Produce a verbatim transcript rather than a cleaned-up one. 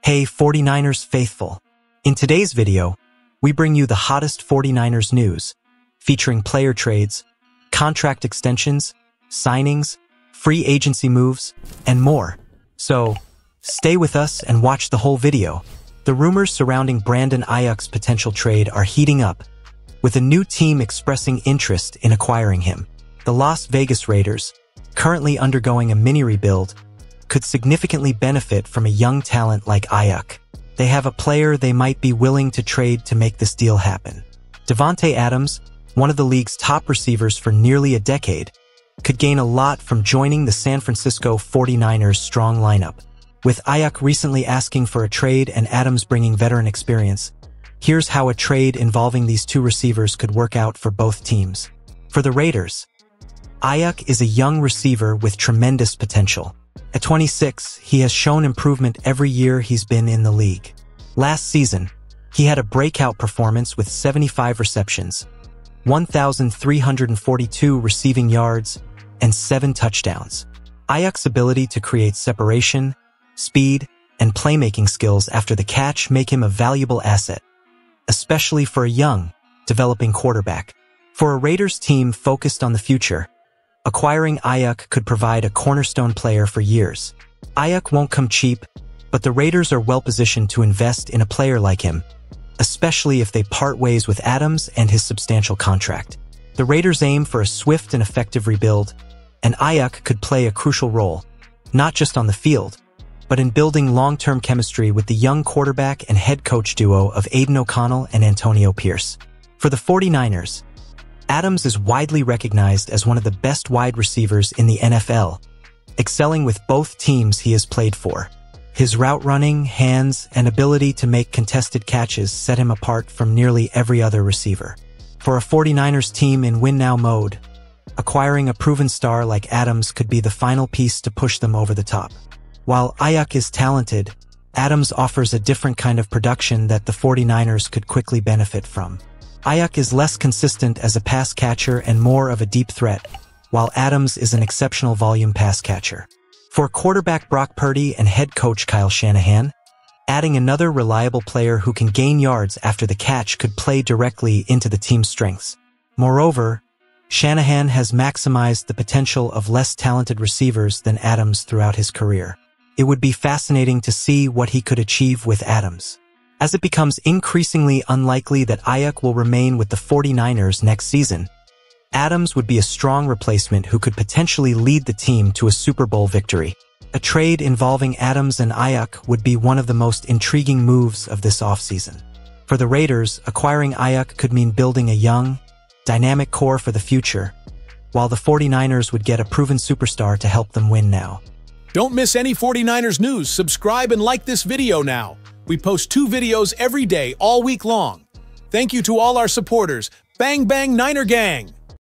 Hey forty-niners faithful! In today's video, we bring you the hottest forty-niners news, featuring player trades, contract extensions, signings, free agency moves, and more. So, stay with us and watch the whole video. The rumors surrounding Brandon Aiyuk's potential trade are heating up, with a new team expressing interest in acquiring him. The Las Vegas Raiders, currently undergoing a mini-rebuild, could significantly benefit from a young talent like Aiyuk. They have a player they might be willing to trade to make this deal happen. Davante Adams, one of the league's top receivers for nearly a decade, could gain a lot from joining the San Francisco forty-niners' strong lineup. With Aiyuk recently asking for a trade and Adams bringing veteran experience, here's how a trade involving these two receivers could work out for both teams. For the Raiders, Aiyuk is a young receiver with tremendous potential. At twenty-six, he has shown improvement every year he's been in the league. Last season, he had a breakout performance with seventy-five receptions, one thousand three hundred forty-two receiving yards, and seven touchdowns. Aiyuk's ability to create separation, speed, and playmaking skills after the catch make him a valuable asset, especially for a young, developing quarterback. For a Raiders team focused on the future, acquiring Aiyuk could provide a cornerstone player for years. Aiyuk won't come cheap, but the Raiders are well-positioned to invest in a player like him, especially if they part ways with Adams and his substantial contract. The Raiders aim for a swift and effective rebuild, and Aiyuk could play a crucial role, not just on the field, but in building long-term chemistry with the young quarterback and head coach duo of Aidan O'Connell and Antonio Pierce. For the forty-niners, Adams is widely recognized as one of the best wide receivers in the N F L, excelling with both teams he has played for. His route running, hands, and ability to make contested catches set him apart from nearly every other receiver. For a forty-niners team in win-now mode, acquiring a proven star like Adams could be the final piece to push them over the top. While Aiyuk is talented, Adams offers a different kind of production that the forty-niners could quickly benefit from. Aiyuk is less consistent as a pass catcher and more of a deep threat, while Adams is an exceptional volume pass catcher. For quarterback Brock Purdy and head coach Kyle Shanahan, adding another reliable player who can gain yards after the catch could play directly into the team's strengths. Moreover, Shanahan has maximized the potential of less talented receivers than Adams throughout his career. It would be fascinating to see what he could achieve with Adams. As it becomes increasingly unlikely that Aiyuk will remain with the forty-niners next season, Adams would be a strong replacement who could potentially lead the team to a Super Bowl victory. A trade involving Adams and Aiyuk would be one of the most intriguing moves of this offseason. For the Raiders, acquiring Aiyuk could mean building a young, dynamic core for the future, while the forty-niners would get a proven superstar to help them win now. Don't miss any forty-niners news. Subscribe and like this video now. We post two videos every day, all week long. Thank you to all our supporters. Bang Bang Niner Gang!